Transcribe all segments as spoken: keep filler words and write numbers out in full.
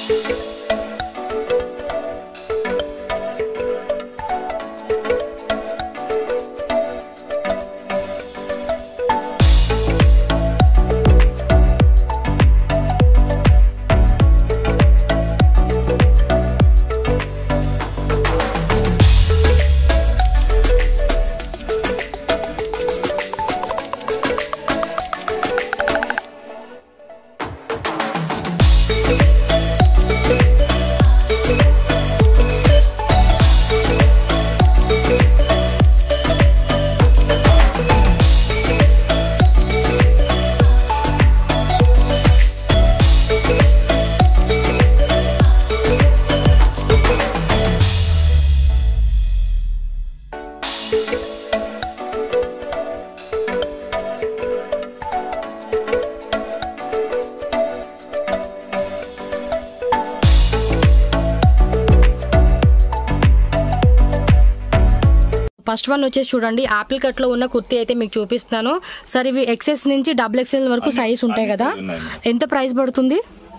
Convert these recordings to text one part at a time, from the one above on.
First one వచ్చేసి చూడండి apple cut లో ఉన్న కుర్తీ అయితే మీకు చూపిస్తాను సార్. ఇవి ఎక్సెస్ నుంచి డబుల్ ఎక్సెల్ వరకు సైజ్ ఉంటాయి కదా, ఎంత ప్రైస్ పడుతుంది?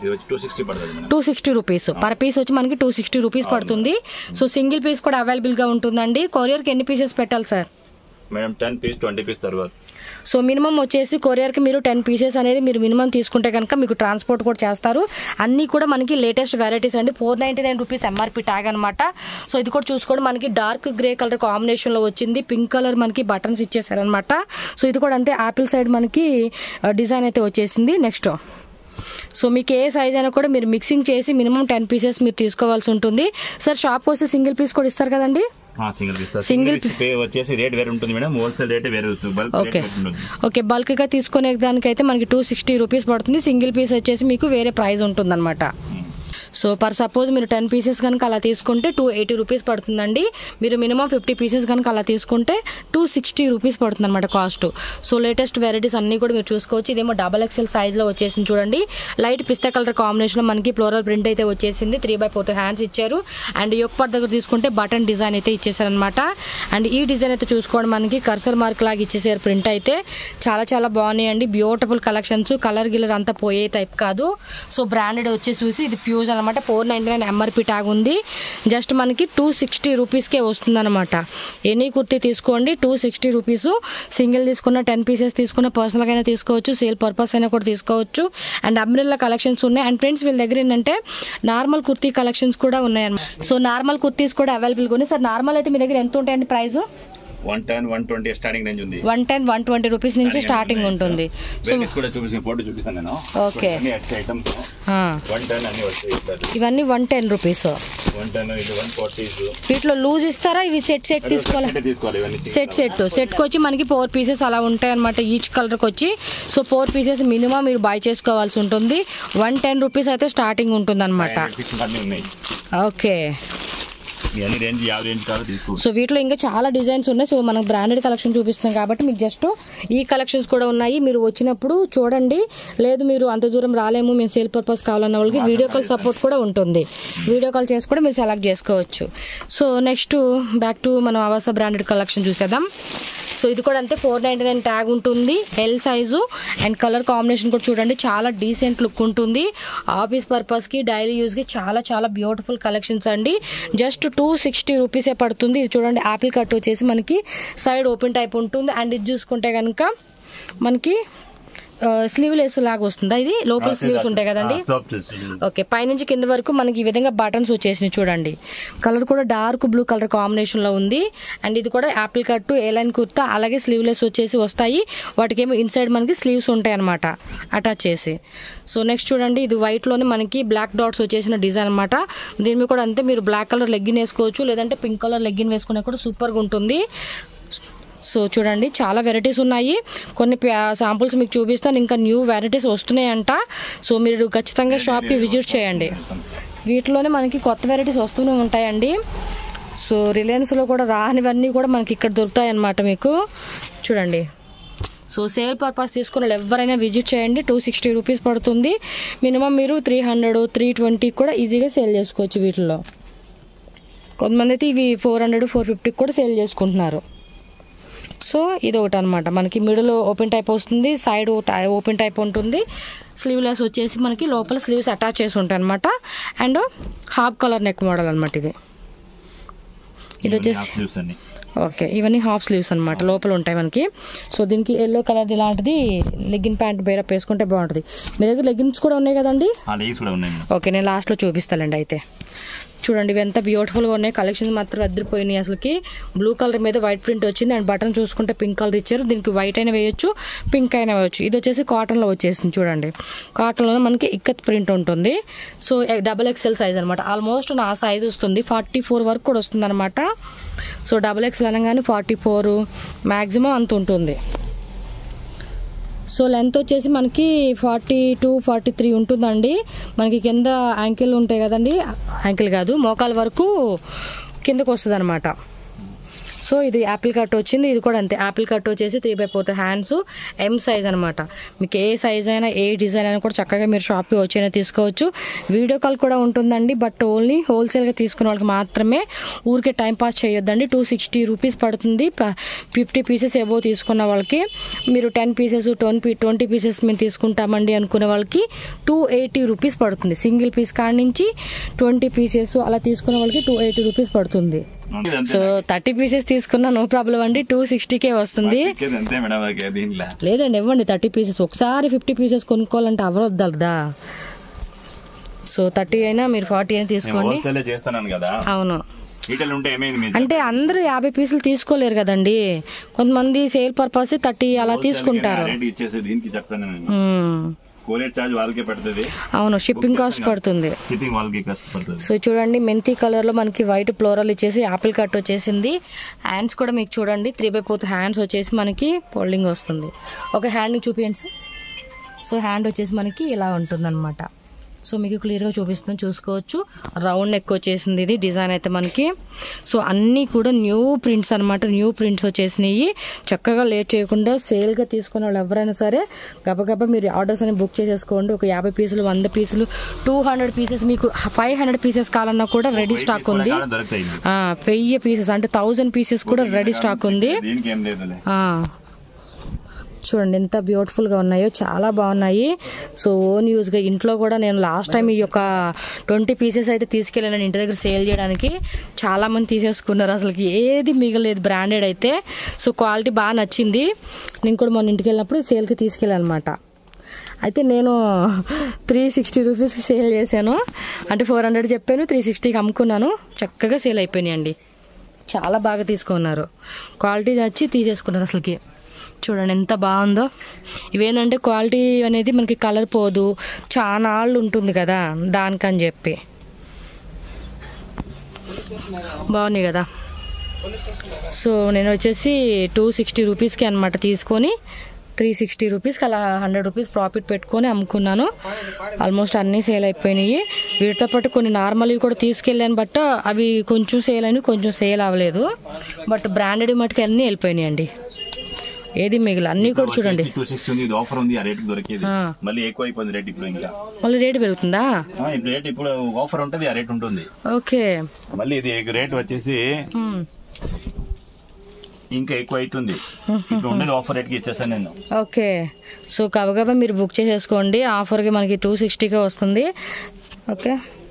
Two sixty rupees per piece వచ్చి మనకి టూ సిక్స్టీ రూపీస్ పడుతుంది. సో సింగిల్ పీస్ కూడా అవైలబుల్ గా ఉంటుందండి. కొరియర్ కి ఎన్ని పీసెస్ పెట్టాలి sir? Madam ten piece twenty piece తర్వాత. సో మినిమం వచ్చేసి కొరియర్కి మీరు టెన్ పీసెస్ అనేది మీరు మినిమం తీసుకుంటే కనుక మీకు ట్రాన్స్పోర్ట్ కూడా చేస్తారు. అన్నీ కూడా మనకి లేటెస్ట్ వెరైటీస్ అండి. Four ninety nine rupees MRP tag అనమాట. సో ఇది కూడా చూసుకోండి, మనకి డార్క్ గ్రే కలర్ కాంబినేషన్లో వచ్చింది. పింక్ కలర్ మనకి బటన్స్ ఇచ్చేసారనమాట. సో ఇది కూడా అంతే, ఆపిల్ సైడ్ మనకి డిజైన్ అయితే వచ్చేసింది. నెక్స్ట్ సో మీకు ఏ సైజ్ అయినా కూడా మీరు మిక్సింగ్ చేసి మినిమం టెన్ పీసెస్ మీరు తీసుకోవాల్సి ఉంటుంది. సార్ షాప్ వస్తే సింగిల్ పీస్ కూడా ఇస్తారు కదండి? సింగిల్ వచ్చేసి రేట్ వేరే ఉంటుంది మేడం, హోల్సేల్ రేట్ వేరే ఉంటుంది. ఓకే ఓకే బల్క్ గా తీసుకునే దానికైతే మనకి టూ సిక్స్టీ రూపీస్ పడుతుంది. సింగిల్ పీస్ వచ్చేసి మీకు వేరే ప్రైస్ ఉంటుంది అనమాట. సో పర్ సపోజ్ మీరు టెన్ పీసెస్ కనుక అలా తీసుకుంటే టూ ఎయిటీ రూపీస్ పడుతుందండి. మీరు మినిమం ఫిఫ్టీ పీసెస్ కనుక అలా తీసుకుంటే టూ సిక్స్టీ రూపీస్ పడుతుంది అనమాట కాస్ట్. సో లేటెస్ట్ వెరైటీస్ అన్నీ కూడా మీరు చూసుకోవచ్చు. ఇదేమో డబల్ ఎక్స్ఎల్ సైజ్లో వచ్చేసింది చూడండి. లైట్ పిస్తా కలర్ కాంబినేషన్లో మనకి ఫ్లోరల్ ప్రింట్ అయితే వచ్చేసింది. త్రీ బై ఫోర్ హ్యాండ్స్ ఇచ్చారు. అండ్ యోక్ పార్ట్ దగ్గర తీసుకుంటే బటన్ డిజైన్ అయితే ఇచ్చేసారనమాట. అండ్ ఈ డిజైన్ అయితే చూసుకోండి, మనకి కర్సర్ మార్క్ లాగా ఇచ్చేసారు. ప్రింట్ అయితే చాలా చాలా బాగున్నాయండి. బ్యూటిఫుల్ కలెక్షన్స్, కలర్ గిలర్ అంతా పోయే టైప్ కాదు. సో బ్రాండెడ్ వచ్చేసి చూసి ఇది ప్యూజ్ అనమాట. Four ninety nine MRP tag ఉంది. జస్ట్ మనకి టూ సిక్స్టీ రూపీస్కే వస్తుంది అనమాట. ఎనీ కుర్తీ తీసుకోండి టూ సిక్స్టీ రూపీస్. సింగిల్ తీసుకున్న టెన్ పీసెస్ తీసుకున్న పర్సనల్గా అయినా తీసుకోవచ్చు, సేల్ పర్పస్ అయినా కూడా తీసుకోవచ్చు. అండ్ అంబ్రెల్లా కలెక్షన్స్ ఉన్నాయి. అండ్ ఫ్రెండ్స్ వీళ్ళ దగ్గర ఏంటంటే నార్మల్ కుర్తీ కలెక్షన్స్ కూడా ఉన్నాయి అన్నమాట. సో నార్మల్ కుర్తీస్ కూడా అవైలబుల్గా ఉన్నాయి. సార్ నార్మల్ అయితే మీ దగ్గర ఎంత ఉంటాయండి price? One ten one twenty starting range ఉంది. One ten one twenty rupees నుంచి స్టార్టింగ్ ఉంటుంది. సో కూడా చూపిస్తాను, ఫోటో చూపిస్తాను నేను. ఓకే ఐటమ్స్ వన్ టెన్ అన్ని వస్తాయి. ఇవన్నీ one ten rupees. One ten ఇది వన్ ఫార్టీ. వీటిలో లూజ్ ఇస్తారా? ఇవి సెట్ సెట్ తీసుకోవాలి. సెట్ సెట్ సెట్కి వచ్చి మనకి ఫోర్ పీసెస్ అలా ఉంటాయి అనమాట ఈచ్ కలర్కి వచ్చి. సో ఫోర్ పీసెస్ మినిమం మీరు బై చేసుకోవాల్సి ఉంటుంది. వన్ టెన్ రూపీస్ అయితే స్టార్టింగ్ ఉంటుంది అనమాట. ఓకే సో వీటిలో ఇంకా చాలా డిజైన్స్ ఉన్నాయి. సో మనకు బ్రాండెడ్ కలెక్షన్ చూపిస్తున్నాం కాబట్టి మీకు జస్ట్ ఈ కలెక్షన్స్ కూడా ఉన్నాయి. మీరు వచ్చినప్పుడు చూడండి. లేదు మీరు అంత దూరం రాలేము, మేము సేల్ పర్పస్ కావాలన్న వాళ్ళకి వీడియో కాల్ సపోర్ట్ కూడా ఉంటుంది. వీడియో కాల్ చేసి కూడా మీరు సెలెక్ట్ చేసుకోవచ్చు. సో నెక్స్ట్ బ్యాక్ టు మనం అవాసా బ్రాండెడ్ కలెక్షన్ చూసేద్దాం. సో ఇది కూడా అంతే, ఫోర్ నైంటీ నైన్ ట్యాగ్ ఉంటుంది. L size and colour combination కూడా చూడండి, చాలా డీసెంట్ లుక్ ఉంటుంది. ఆఫీస్ పర్పస్కి డైలీ యూజ్కి చాలా చాలా బ్యూటిఫుల్ కలెక్షన్స్ అండి. జస్ట్ టూ సిక్స్టీ రూపీసే పడుతుంది. ఇది చూడండి ఆపిల్ కట్ వచ్చేసి మనకి సైడ్ ఓపెన్ టైప్ ఉంటుంది. అండ్ ఇది చూసుకుంటే కనుక మనకి స్లీవ్లెస్ లాగా వస్తుందా? ఇది లోపల స్లీవ్స్ ఉంటాయి కదండి. ఓకే పైనుంచి కింద వరకు మనకి ఈ విధంగా బటన్స్ వచ్చేసినాయి చూడండి. కలర్ కూడా డార్క్ బ్లూ కలర్ కాంబినేషన్ లో ఉంది. అండ్ ఇది కూడా apple cut A line kurta, అలాగే స్లీవ్లెస్ వచ్చేసి వస్తాయి. వాటికేమో ఇన్సైడ్ మనకి స్లీవ్స్ ఉంటాయి అనమాట అటాచ్ చేసి. సో నెక్స్ట్ చూడండి, ఇది వైట్ లోనే మనకి బ్లాక్ డాట్స్ వచ్చేసిన డిజైన్ అనమాట. దీని మీద కూడా అంతే, మీరు బ్లాక్ కలర్ లెగ్గిన్ వేసుకోవచ్చు, లేదంటే పింక్ కలర్ లెగ్గిన్ వేసుకునే కూడా సూపర్గా ఉంటుంది. సో చూడండి చాలా వెరైటీస్ ఉన్నాయి. కొన్ని శాంపుల్స్ మీకు చూపిస్తాను, ఇంకా న్యూ వెరైటీస్ వస్తున్నాయంట. సో మీరు ఖచ్చితంగా షాప్కి విజిట్ చేయండి. వీటిలోనే మనకి కొత్త వెరైటీస్ వస్తూనే ఉంటాయండి. సో రిలయన్స్లో కూడా రానివన్నీ కూడా మనకి ఇక్కడ దొరుకుతాయి అన్నమాట మీకు. చూడండి, సో సేల్ పర్పస్ తీసుకున్న వాళ్ళు ఎవరైనా విజిట్ చేయండి. టూ సిక్స్టీ రూపీస్ పడుతుంది. మినిమం మీరు త్రీ హండ్రెడ్ త్రీ ట్వంటీ కూడా ఈజీగా సేల్ చేసుకోవచ్చు. వీటిలో కొంతమంది అయితే ఇవి ఫోర్ హండ్రెడ్ ఫోర్ ఫిఫ్టీకి కూడా సేల్ చేసుకుంటున్నారు. సో ఇది ఒకటి అనమాట, మనకి మిడిల్ ఓపెన్ టైప్ వస్తుంది, సైడ్ ఓపెన్ టైప్ ఉంటుంది. స్లీవ్లెస్ వచ్చేసి మనకి లోపల స్లీవ్స్ అటాచ్ చేసి ఉంటాయి అనమాట. And half collar neck model అనమాట ఇది. ఇది వచ్చేసి ఓకే, ఇవన్నీ హాఫ్ స్లీవ్స్ అనమాట, లోపల ఉంటాయి మనకి. సో దీనికి ఎల్లో కలర్ ఇలాంటిది లెగ్గిన్ ప్యాంట్ బేరప్ వేసుకుంటే బాగుంటుంది. మీ దగ్గర లెగ్గిన్స్ కూడా ఉన్నాయి కదండి? ఓకే, నేను లాస్ట్లో చూపిస్తానండి. అయితే చూడండి ఇవి ఎంత బ్యూటిఫుల్గా ఉన్నాయి. కలెక్షన్స్ మాత్రం అద్దరిపోయినాయి అసలుకి. బ్లూ కలర్ మీద వైట్ ప్రింట్ వచ్చింది అండ్ బటన్ చూసుకుంటే పింక్ కలర్ ఇచ్చారు. దీనికి వైట్ అయినా వేయొచ్చు, పింక్ అయినా వేయొచ్చు. ఇది వచ్చేసి కాటన్లో వచ్చేసింది చూడండి. కాటన్లో మనకి ఇక్కత్ ప్రింట్ ఉంటుంది. సో డబల్ ఎక్స్ఎల్ సైజ్ అనమాట. ఆల్మోస్ట్ నా సైజ్ వస్తుంది, ఫార్టీ ఫోర్ వరకు కూడా వస్తుంది అనమాట. సో డబల్ ఎక్స్ఎల్ అనగానే ఫార్టీ ఫోర్ మ్యాక్సిమం అంత ఉంటుంది. సో లెంత్ వచ్చేసి మనకి ఫార్టీ టూ ఫార్టీ త్రీ ఉంటుందండి. మనకి కింద యాంకిల్ ఉంటాయి కదండి, యాంకిల్ కాదు మోకాల వరకు కిందకు వస్తుంది అనమాట. సో ఇది యాపిల్ కట్ వచ్చింది, ఇది కూడా అంతే. యాపిల్ కట్ వచ్చేసి three by fourth hands, M size అనమాట. మీకు ఏ సైజ్ అయినా ఏ డిజైన్ అయినా కూడా చక్కగా మీరు షాప్కి వచ్చైనా తీసుకోవచ్చు. వీడియో కాల్ కూడా ఉంటుందండి, బట్ ఓన్లీ హోల్సేల్గా తీసుకునే వాళ్ళకి మాత్రమే. ఊరికే టైం పాస్ చేయొద్దండి. టూ సిక్స్టీ రూపీస్ పడుతుంది ఫిఫ్టీ పీసెస్ ఏవో తీసుకున్న వాళ్ళకి. మీరు ten pieces twenty twenty pieces మేము తీసుకుంటామండి అనుకునే వాళ్ళకి టూ ఎయిటీ రూపీస్ పడుతుంది. సింగిల్ పీస్ కాడి నుంచి ట్వంటీ పీసెస్ అలా తీసుకునే వాళ్ళకి టూ ఎయిటీ రూపీస్ పడుతుంది. సో థర్టీ పీసెస్ తీసుకున్నా నో ప్రాబ్లం అండి, టూ సిక్స్టీకే వస్తుంది. లేదండి ఇవ్వండి థర్టీ పీసెస్. ఒకసారి ఫిఫ్టీ పీసెస్ కొనుక్కోవాలంటే అవరొద్దా? సో థర్టీ అయినా మీరు ఫార్టీ అయినా తీసుకోండి. అవును, అంటే అందరూ యాభై పీసులు తీసుకోలేరు కదండి. కొంతమంది సేల్ పర్పస్ థర్టీ అలా తీసుకుంటారు. అవును, షిప్పింగ్ కాస్ట్ పడుతుంది. సో చూడండి మెంతి కలర్ లో మనకి వైట్ ఫ్లోరల్ ఇచ్చేసి యాపిల్ కట్ వచ్చేసింది. హ్యాండ్స్ కూడా మీకు చూడండి త్రీ బై ఫోర్త్ హ్యాండ్స్ వచ్చేసి మనకి ఫోల్డింగ్ వస్తుంది. ఒక హ్యాండ్ చూపించండి సార్. సో హ్యాండ్ వచ్చేసి మనకి ఇలా ఉంటుంది అనమాట. సో మీకు క్లియర్గా చూపిస్తున్నాను, చూసుకోవచ్చు. రౌండ్ నెక్ వచ్చేసింది ఇది డిజైన్ అయితే మనకి. సో అన్నీ కూడా న్యూ ప్రింట్స్ అనమాట, న్యూ ప్రింట్స్ వచ్చేసినాయి. చక్కగా లేట్ చేయకుండా సేల్గా తీసుకునే వాళ్ళు ఎవరైనా సరే గబగబా మీరు ఆర్డర్స్ అని బుక్ చేసేసుకోండి. ఒక యాభై పీసులు, వంద పీసులు, టూ హండ్రెడ్ పీసెస్, మీకు ఫైవ్ హండ్రెడ్ పీసెస్ కావాలన్నా కూడా రెడీ స్టాక్ ఉంది. వెయ్యి పీసెస్ అంటే థౌజండ్ పీసెస్ కూడా రెడీ స్టాక్ ఉంది. చూడండి ఎంత బ్యూటిఫుల్గా ఉన్నాయో, చాలా బాగున్నాయి. సో ఓన్ యూజ్గా ఇంట్లో కూడా నేను లాస్ట్ టైం ఈ యొక్క ట్వంటీ పీసెస్ అయితే తీసుకెళ్ళాను ఇంటి దగ్గర సేల్ చేయడానికి. చాలామంది తీసేసుకున్నారు, అసలుకి ఏది మిగలేదు బ్రాండెడ్ అయితే. సో క్వాలిటీ బాగా నచ్చింది. నేను కూడా మొన్న ఇంటికి వెళ్ళినప్పుడు సేల్కి తీసుకెళ్ళాను అనమాట. అయితే నేను త్రీ సిక్స్టీ రూపీస్కి సేల్ చేశాను, అంటే ఫోర్ హండ్రెడ్ చెప్పాను, త్రీ సిక్స్టీకి అమ్ముకున్నాను. చక్కగా సేల్ అయిపోయినాయండి, చాలా బాగా తీసుకున్నారు. క్వాలిటీ నచ్చి తీసేసుకున్నారు అసలుకి. చూడండి ఎంత బాగుందో. ఇవేంటంటే క్వాలిటీ అనేది మనకి కలర్ పోదు, చాలా నాళ్ళు ఉంటుంది కదా దానికని చెప్పి. బాగున్నాయి కదా. సో నేను వచ్చేసి టూ సిక్స్టీ రూపీస్కి అనమాట తీసుకొని త్రీ సిక్స్టీ రూపీస్కి అలా హండ్రెడ్ రూపీస్ ప్రాఫిట్ పెట్టుకొని అమ్ముకున్నాను. ఆల్మోస్ట్ అన్నీ సేల్ అయిపోయినాయి. వీటితో పాటు కొన్ని నార్మల్వి కూడా తీసుకెళ్ళాను, బట్ అవి కొంచెం సేల్ అయినాయి, కొంచెం సేల్ అవ్వలేదు. బట్ బ్రాండెడ్ మటుకు అన్నీ వెళ్ళిపోయినాయి అండి, ఏది మిగిలి అన్ని కూడా చూడండి. మళ్ళీ రేట్ పెరుగుతుందా? ఇప్పుడు ఆఫర్ ఉంటుంది, ఆ రేట్ ఉంటుంది. ఓకే, మళ్ళీ ఇది రేట్ వచ్చేసి ఇంకా ఎక్కువ అవుతుంది. ఇప్పుడు ఉండేది ఆఫర్ రేట్ కి ఇచ్చేసాను నేను. ఓకే, సో కవగబా మీరు బుక్ చేసేసుకోండి. ఆఫర్ కి మనకి టూ సిక్స్టీకే వస్తుంది. ఓకే,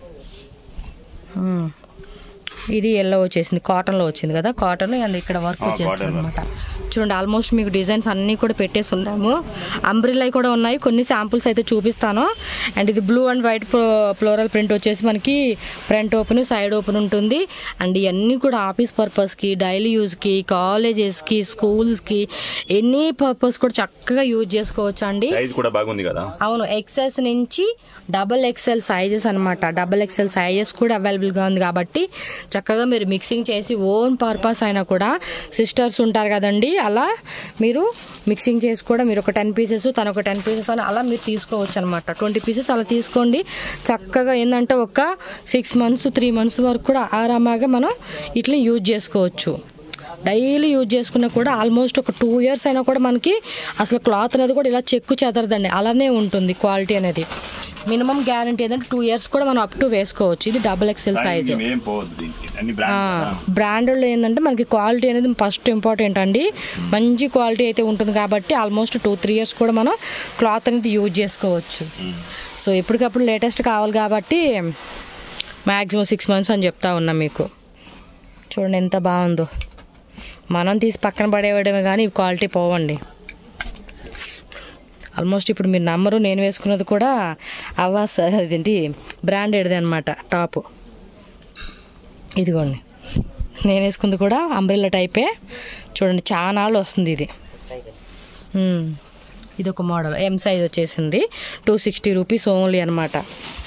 ఇది ఎల్లో వచ్చేసింది, కాటన్లో వచ్చింది కదా, కాటన్ అండ్ ఇక్కడ వర్క్ వచ్చేస్తుంది అనమాట. చూడండి ఆల్మోస్ట్ మీకు డిజైన్స్ అన్నీ కూడా పెట్టేసి ఉన్నాము. అంబ్రిల్లా కూడా ఉన్నాయి, కొన్ని శాంపుల్స్ అయితే చూపిస్తాను. అండ్ ఇది blue and white floral print వచ్చేసి మనకి ఫ్రంట్ ఓపెన్, సైడ్ ఓపెన్ ఉంటుంది. అండ్ ఇవన్నీ కూడా ఆఫీస్ పర్పస్కి, డైలీ యూజ్కి, కాలేజెస్కి, స్కూల్స్కి, ఎనీ పర్పస్ కూడా చక్కగా యూజ్ చేసుకోవచ్చు అండి. అవును, ఎక్సెస్ నుంచి డబల్ ఎక్స్ఎల్ సైజెస్ అనమాట. డబల్ ఎక్స్ఎల్ సైజెస్ కూడా అవైలబుల్గా ఉంది కాబట్టి చక్కగా మీరు మిక్సింగ్ చేసి ఓన్ పర్పస్ అయినా కూడా, సిస్టర్స్ ఉంటారు కదండి, అలా మీరు మిక్సింగ్ చేసి కూడా మీరు ఒక టెన్ పీసెస్ తను ఒక టెన్ పీసెస్ అని అలా మీరు తీసుకోవచ్చు అనమాట. ట్వంటీ పీసెస్ అలా తీసుకోండి. చక్కగా ఏంటంటే ఒక సిక్స్ మంత్స్ త్రీ మంత్స్ వరకు కూడా ఆరామాగా మనం ఇట్లా యూజ్ చేసుకోవచ్చు. డైలీ యూజ్ చేసుకున్నా కూడా ఆల్మోస్ట్ ఒక టూ ఇయర్స్ అయినా కూడా మనకి అసలు క్లాత్ అనేది కూడా ఇలా చెక్కు చెదరదండి, అలానే ఉంటుంది క్వాలిటీ అనేది. మినిమం గ్యారంటీ ఏంటంటే టూ ఇయర్స్ కూడా మనం అప్ టు వేసుకోవచ్చు. ఇది డబుల్ ఎక్స్ఎల్ సైజ్. బ్రాండెడ్లో ఏంటంటే మనకి క్వాలిటీ అనేది ఫస్ట్ ఇంపార్టెంట్ అండి. మంచి క్వాలిటీ అయితే ఉంటుంది కాబట్టి ఆల్మోస్ట్ టూ త్రీ ఇయర్స్ కూడా మనం క్లాత్ అనేది యూజ్ చేసుకోవచ్చు. సో ఎప్పటికప్పుడు లేటెస్ట్ కావాలి కాబట్టి మ్యాక్సిమం సిక్స్ మంత్స్ అని చెప్తా ఉన్నాం మీకు. చూడండి ఎంత బాగుందో. మనం తీసి పక్కన పడేయడమే కానీ ఇవి క్వాలిటీ పోవండి. ఆల్మోస్ట్ ఇప్పుడు మీరు నమ్మరు, నేను వేసుకున్నది కూడా అవాస్ అదేంటి బ్రాండెడ్ది అనమాట టాపు. ఇదిగోండి నేను వేసుకుంది కూడా అంబ్రెల్లా టైపే. చూడండి చాలా నాళ్ళు వస్తుంది ఇది. ఇది ఒక మోడల్ ఎం సైజ్ వచ్చేసింది. టూ సిక్స్టీ రూపీస్ ఓన్లీ అనమాట.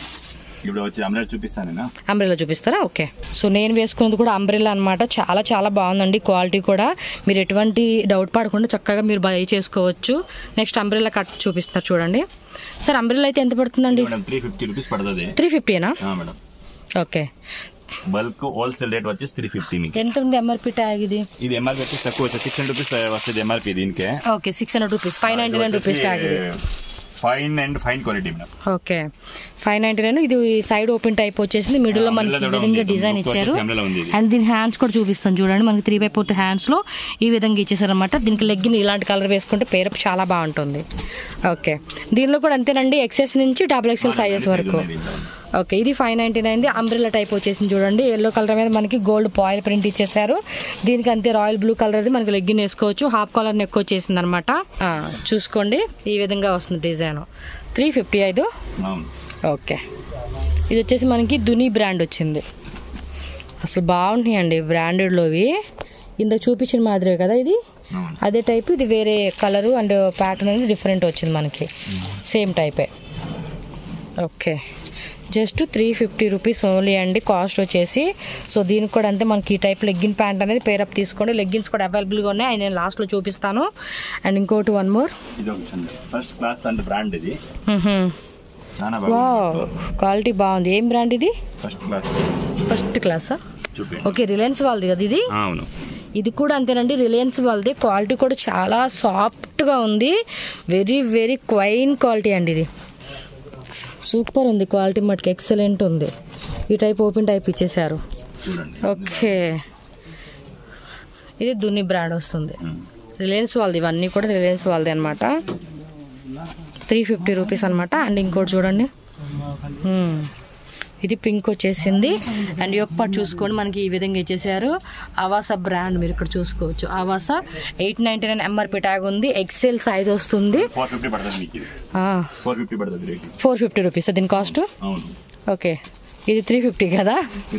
అంబ్రెల్లా చూపిస్తారా? ఓకే. సో నేను వేసుకున్నది కూడా అంబ్రెల్లా అనమాట. చాలా చాలా బాగుందండి క్వాలిటీ కూడా. మీరు ఎటువంటి డౌట్ పడకుండా చక్కగా మీరు బై చేసుకోవచ్చు. నెక్స్ట్ అంబ్రెల్లా కట్ చూపిస్తారు చూడండి. సార్ అంబ్రెల్లా అయితే ఎంత పడుతుందండి? త్రీ ఫిఫ్టీ రూపీస్ పడుతుంది. త్రీ ఫిఫ్టీనా? ఓకే. బల్క్ హోల్సేల్ రేట్ వచ్చేసి త్రీ ఫిఫ్టీ. ఎంత ఉంది ఎంఆర్పి ట్యాగ్? ఇది ఇది ఎంఆర్పి వచ్చేసి తక్కువ సిక్స్ హండ్రెడ్ రూపీస్ వస్తుంది ఎంఆర్పి దీనికే. Okay six hundred rupees five ninety nine rupees tag. Fine and fine quality. Okay five ninety nine. ఇది సైడ్ ఓపెన్ టైప్ వచ్చేసింది. మిడిల్ లో మనకి ఈ విధంగా డిజైన్ ఇచ్చారు. అండ్ దీని హ్యాండ్స్ కూడా చూపిస్తాను చూడండి. మనకి త్రీ బై ఫోర్త్ హ్యాండ్స్ లో ఈ విధంగా ఇచ్చేసారు అనమాట. దీనికి లెగ్గిన్ ఇలాంటి కలర్ వేసుకుంటే పేరప్ చాలా బాగుంటుంది. ఓకే దీనిలో కూడా అంతేనండి, ఎక్సెస్ నుంచి డబుల్ ఎక్స్ఎల్ సైజెస్ వరకు. ఓకే ఇది ఫైవ్ నైన్టీ నైన్ ది అంబ్రెల్లా టైప్ వచ్చేసింది చూడండి. ఎల్లో కలర్ మీద మనకి గోల్డ్ పాయిల్ ప్రింట్ ఇచ్చేసారు. దీనికి అంతే రాయల్ బ్లూ కలర్ అది మనకి లెగ్గిన్ వేసుకోవచ్చు. హాఫ్ కలర్ నెక్ వచ్చేసింది అనమాట. చూసుకోండి ఈ విధంగా వస్తుంది డిజైన్. త్రీ ఫిఫ్టీ ఐదు. ఓకే ఇది వచ్చేసి మనకి దుని బ్రాండ్ వచ్చింది. అసలు బాగుంటాయండి బ్రాండెడ్లోవి. ఇందులో చూపించిన మాదిరే కదా ఇది, అదే టైప్. ఇది వేరే కలరు అండ్ ప్యాటర్న్ అనేది డిఫరెంట్ వచ్చింది మనకి, సేమ్ టైపే. Okay just three fifty rupees only అండి కాస్ట్ వచ్చేసి. సో దీనికి కూడా అంతే మనకి ఈ టైప్ లెగ్గిన్ ప్యాంట్ అనేది పేరప్ తీసుకోండి. లెగ్గిన్స్ కూడా అవైలబుల్గా ఉన్నాయి, నేను లాస్ట్లో చూపిస్తాను. అండ్ ఇంకోటి one more first class and brand ఇది. వావ్ క్వాలిటీ బాగుంది. ఏం బ్రాండ్ ఇది? First class. ఫస్ట్ క్లాసా? ఓకే రిలయన్స్ వాళ్ళది కదా ఇది. అవును ఇది కూడా అంతేనండి, రిలయన్స్ వాళ్ళది. క్వాలిటీ కూడా చాలా సాఫ్ట్గా ఉంది. వెరీ వెరీ క్వైన్ క్వాలిటీ అండి. ఇది సూపర్ ఉంది క్వాలిటీ మటుకు, ఎక్సలెంట్ ఉంది. ఈ టైప్ ఓపెన్ టైప్ ఇచ్చేసారు. ఓకే ఇది దుని బ్రాండ్ వస్తుంది. రిలయన్స్ వాళ్ళది ఇవన్నీ కూడా రిలయన్స్ వాళ్ళది అనమాట. త్రీ ఫిఫ్టీ రూపీస్ అనమాట. అండ్ ఇంకోటి చూడండి ఇది పింక్ వచ్చేసింది. అండ్ యొక్క పాటు చూసుకోండి మనకి ఈ విధంగా ఇచ్చేసారు. అవాసా బ్రాండ్ మీరు ఇక్కడ చూసుకోవచ్చు. Avaasa eight ninety nine MRP tag ఉంది. ఎక్సెల్ సైజ్ వస్తుంది. ఫోర్ ఫిఫ్టీ రూపీస్ దీని కాస్ట్. ఓకే ఇది త్రీ ఫిఫ్టీ కదా,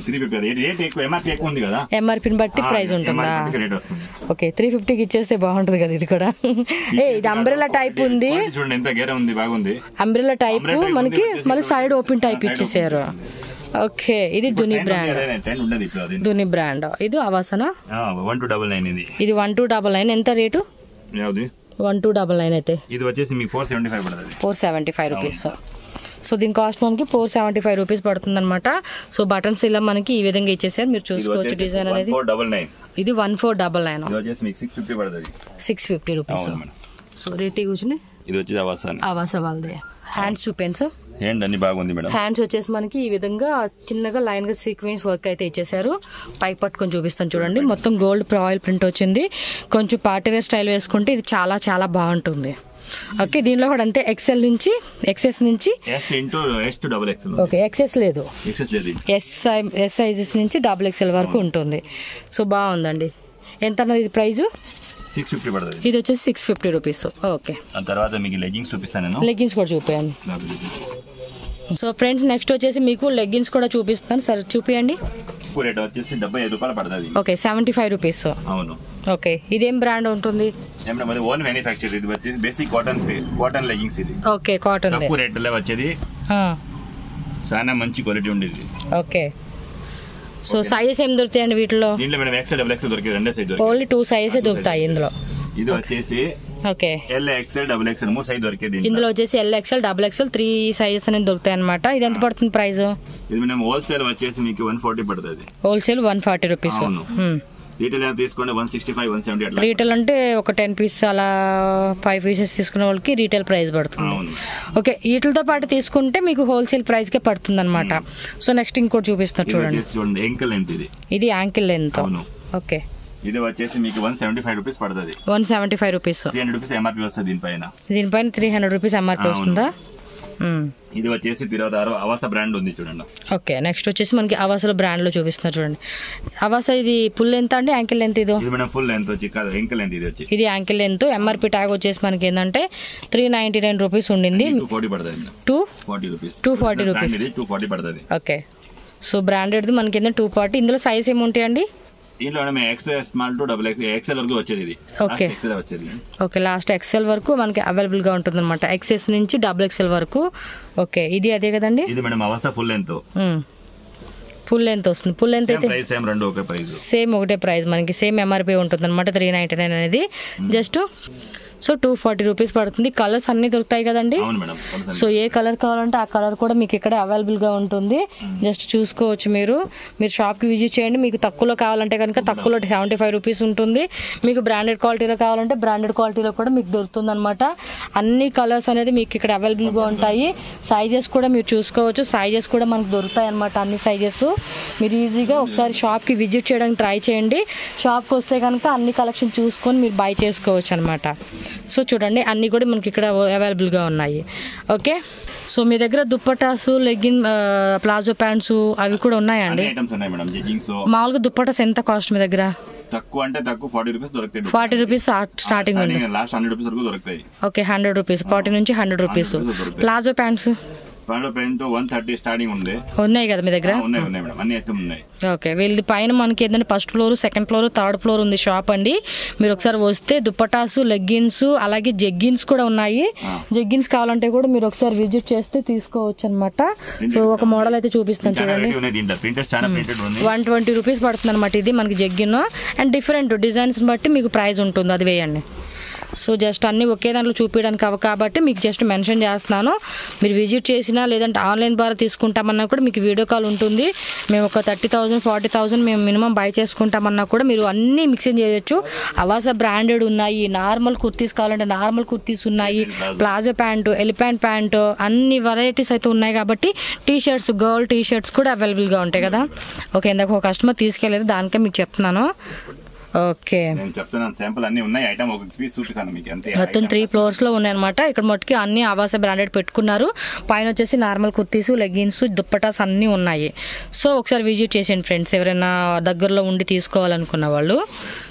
ఎంఆర్పిని బట్టి ప్రైస్ ఉంటుందా? ఓకే త్రీ ఫిఫ్టీకి ఇచ్చేస్తే బాగుంటుంది కదా. ఇది కూడా ఏ ఇది అంబ్రెల్లా టైప్ ఉంది. అంబ్రెల్లా టైప్ మనకి మళ్ళీ సైడ్ ఓపెన్ టైప్ ఇచ్చేసారు. ఓకే ఇది దుని బ్రాండ్. దుని బ్రాండ్. ఇది అవాసనా. ఇది వన్ టూ డబల్ నైన్. ఎంత rate? One two double nine అయితే ఇది వచ్చేసి మీకు ఫోర్ సెవెంటీ ఫైవ్ పడుతుంది. Four seventy five rupees. So దీని కాస్ట్ మనకి ఫోర్ సెవెంటీ ఫైవ్ రూపీస్ పడుతుంది అనమాట. సో బటన్స్ ఇలా మనకి ఈ విధంగా ఇచ్చేసారు, మీరు చూసుకోవచ్చు డిజైన్ అనేది. ఇది one four double nine six fifty rupees. So rate కూర్చుని ఇది వచ్చేసి అవాసా అవాసా వాళ్ళది. Hands చూపాను sir. హ్యాండ్ అన్ని బాగుంది మేడం. హ్యాండ్స్ వచ్చేసి మనకి ఈ విధంగా చిన్నగా లైన్ గా సీక్వెన్స్ వర్క్ అయితే ఇచ్చేసారు. పైకి పట్టుకొని చూపిస్తాను చూడండి. మొత్తం గోల్డ్ ఆయిల్ ప్రింట్ వచ్చింది. కొంచెం పార్టీ వేర్ స్టైల్ వేసుకుంటే ఇది చాలా చాలా బాగుంటుంది. ఓకే దీనిలో కూడా అంతే ఎక్సెల్ నుంచి ఎక్సెస్ నుంచి ఓకే ఎక్సెస్ లేదు, ఎస్ ఎస్ సైజెస్ నుంచి డబుల్ ఎక్సెల్ వరకు ఉంటుంది. సో బాగుందండి. ఎంత అన్నది ఇది ప్రైస్? సిక్స్ ఫిఫ్టీ పడుతుంది. ఇది వచ్చేసి సిక్స్ ఫిఫ్టీ రూపీస్. ఓకే తర్వాత మీకు లెగ్గింగ్స్ చూపిస్తాను. లెగ్గింగ్స్ కూడా చూపాను. సో ఫ్రెండ్స్ నెక్స్ట్ వచ్చేసి మీకు లెగ్గిన్స్ కూడా చూపిస్తాను. సరే చూపియండి. రేట్ వచ్చేసి డెబ్బై ఐదు రూపాయలు పడుతుంది. Okay seventy five rupees. అవును. ఓకే ఇదేం బ్రాండ్ ఉంటుంది? Own manufacture. ఇది వచ్చేసి బేసిక్ కాటన్ కాటన్ లెగ్గింగ్స్. ఇది ఓకే కాటన్. తక్కువ రేట్ లో వచ్చేది, చాలా మంచి క్వాలిటీ ఉండేది. ఓకే సో సైజెస్ ఏం దొరుకుతాయండి వీటిలో? దీంట్లో మేడం ఎక్సెల్ డబుల్ ఎక్సెల్ దొరికింది, రెండే సైజ్. ఓన్లీ టూ సైజెస్ దొరుకుతాయి ఇందులో. ఇది వచ్చేసి okay L XL double XL మూడు సైజ్ దొరికేది. ఇందులో వచ్చేసి L XL double XL three sizes అనేది దొరుకుతాయి అనమాట. ఇది ఎంత పడుతుంది ప్రైస్? ఇది మనం హోల్సేల్ వచ్చేసి మీకు వన్ ఫార్టీ పడుతుంది. Wholesale one forty rupees. Retail తీసుకోండి one sixty five one seventy అట్లా. రీటైల్ అంటే ఒక టెన్ పీస్ అలా ఫైవ్ పీసెస్ తీసుకునే వాళ్ళకి రీటైల్ ప్రైస్ పడుతుంది. ఓకే, వీటితో పాటు తీసుకుంటే మీకు హోల్సేల్ ప్రైస్ కే పడుతుంది అనమాట. సో నెక్స్ట్ ఇంకోటి చూపిస్తున్నారు చూడండి. చూడండి యాంకిల్ లెంత్ ఇది. ఇది యాంకిల్ లెంత్. ఓకే, ఇది వచ్చేసి మీకు వన్ సెవెంటీ ఫైవ్ రూపీస్ పడుతుంది. One seventy five rupees three hundred rupees MRP వస్తుంది దీనిపైన. దీనిపైన త్రీ హండ్రెడ్ రూపీస్ ఎంఆర్పీ వస్తుందా? ఇది వచ్చేసి తిరవదారు అవాస బ్రాండ్ ఉంది చూడండి. ఓకే, నెక్స్ట్ వచ్చేసి మనకి అవాసలో బ్రాండ్ లో చూపిస్తున్నారు చూడండి. అవాస ఇది ఫుల్ లెంత్ అండి యాంకిల్ లెంత్? ఇది మేడం ఫుల్ లెంత్ వచ్చి కాదు యాంకిల్ లెంత్. ఇది వచ్చి ఇది యాంకిల్ లెంత్. ఎంఆర్పీ ట్యాగ్ వచ్చేసి మనకి ఏంటంటే త్రీ నైన్టీ నైన్ రూపీస్ ఉండింది. టూ ఫార్టీ పడుతుంది. Two forty rupees two forty rupees two forty పడుతుంది. ఓకే, సో బ్రాండెడ్ మనకి ఏంటంటే టూ ఫార్టీ. ఇందులో సైజ్ ఏముంటాయండి? దీంట్లో XL small to double XL వరకు వచ్చేది. ఇది ఓకే వచ్చేది. ఓకే, లాస్ట్ ఎక్స్ఎల్ వరకు మనకి అవైలబుల్ గా ఉంటుంది అనమాట. ఎక్స్ఎస్ నుంచి డబుల్ ఎక్స్ఎల్ వరకు. ఓకే, ఇది అదే కదండి? ఇది madam Avaasa full length. Full length వస్తుంది. ఫుల్ లెంత్ అయితే సేమ్ రెండు ఒకే ప్రైస్, సేమ్ ఒకటే ప్రైస్ మనకి. సేమ్ ఎంఆర్పీ ఉంటుంది అనమాట త్రీ నైన్టీ నైన్ అనేది. Just so two forty rupees పడుతుంది. కలర్స్ అన్ని దొరుకుతాయి కదండి. సో ఏ కలర్ కావాలంటే ఆ కలర్ కూడా మీకు ఇక్కడ అవైలబుల్ గా ఉంటుంది. జస్ట్ చూసుకోవచ్చు మీరు. మీరు షాప్ కి విజిట్ చేయండి. మీకు తక్కువలో కావాలంటే కనుక తక్కువలో సెవెంటీ ఫైవ్ రూపీస్ ఉంటుంది. మీకు బ్రాండెడ్ క్వాలిటీలో కావాలంటే బ్రాండెడ్ క్వాలిటీలో కూడా మీకు దొరుకుతుంది అనమాట. అన్ని కలర్స్ అనేది మీకు ఇక్కడ అవైలబుల్ గా ఉంటాయి. సైజెస్ కూడా మీరు చూసుకోవచ్చు. సైజెస్ కూడా మనకు దొరుకుతాయి అనమాట. అన్ని సైజెస్ మీరు ఈజీగా ఒకసారి షాప్ కి విజిట్ చేయడానికి ట్రై చేయండి. షాప్ కి వస్తే కనుక అన్ని కలెక్షన్ చూసుకొని మీరు బై చేసుకోవచ్చు అనమాట. సో చూడండి అన్ని కూడా మనకి ఇక్కడ అవైలబుల్ గా ఉన్నాయి. ఓకే, సో మీ దగ్గర దుప్పటాసు, లెగ్గిన్, ప్లాజో ప్యాంట్స్ అవి కూడా ఉన్నాయండి? మామూలుగా దుప్పటాస్ ఎంత కాస్ట్ మీ దగ్గర? తక్కువ అంటే తక్కువ ఫార్టీ రూపీస్ దొరుకుతాయి. ఫార్టీ రూపీస్ స్టార్టింగ్ ఉంది. లాస్ట్ హండ్రెడ్ రూపీస్ వరకు దొరుకుతాయి. ఓకే, హండ్రెడ్ రూపీస్ ఫార్టీ నుంచి hundred rupees. Palazzo pants one thirty starting ఉంది. ఉన్నాయి కదా మీ దగ్గర? ఉన్నాయి. ఓకే, వీళ్ళది పైన మనకి ఏంటంటే first floor, second floor, third floor ఉంది షాప్ అండి. మీరు ఒకసారి వస్తే దుప్పటాసు, లెగ్గిన్స్, అలాగే జెగ్గిన్స్ కూడా ఉన్నాయి. జెగ్గిన్స్ కావాలంటే కూడా మీరు ఒకసారి విజిట్ చేస్తే తీసుకోవచ్చు అనమాట. సో ఒక మోడల్ అయితే చూపిస్తాను చూడండి. వన్ ట్వంటీ రూపీస్ పడుతుంది అనమాట ఇది మనకి జెగ్గిన్. అండ్ డిఫరెంట్ డిజైన్స్ బట్టి మీకు ప్రైస్ ఉంటుంది, అది వేయండి. సో జస్ట్ అన్ని ఒకే దాంట్లో చూపించడానికి అవ కాబట్టి మీకు జస్ట్ మెన్షన్ చేస్తున్నాను. మీరు విజిట్ చేసినా లేదంటే ఆన్లైన్ ద్వారా తీసుకుంటామన్నా కూడా మీకు వీడియో కాల్ ఉంటుంది. మేము ఒక థర్టీ థౌసండ్ ఫార్టీ థౌసండ్ మేము మినిమం బై చేసుకుంటామన్నా కూడా మీరు అన్నీ మిక్సింగ్ చేయొచ్చు. అవాస బ్రాండెడ్ ఉన్నాయి. నార్మల్ కుర్తీస్ కావాలంటే నార్మల్ కుర్తీస్ ఉన్నాయి. ప్లాజో ప్యాంటు, ఎలిఫెంట్ ప్యాంటు, అన్ని వెరైటీస్ అయితే ఉన్నాయి. కాబట్టి T shirts, girl T shirts కూడా అవైలబుల్గా ఉంటాయి కదా. ఓకే, ఇందాక ఒక కస్టమర్ తీసుకెళ్ళలేదు, దానికే మీకు చెప్తున్నాను. ఓకే, మొత్తం త్రీ ఫ్లోర్స్ లో ఉన్నాయి అనమాట. ఇక్కడ మట్టుకి అన్ని ఆవాస బ్రాండెడ్ పెట్టుకున్నారు. పైన వచ్చేసి నార్మల్ కుర్తీస్, లెగ్గిన్స్, దుప్పటాస్ అన్ని ఉన్నాయి. సో ఒకసారి విజిట్ చేసేయండి ఫ్రెండ్స్, ఎవరైనా దగ్గరలో ఉండి తీసుకోవాలనుకున్న వాళ్ళు.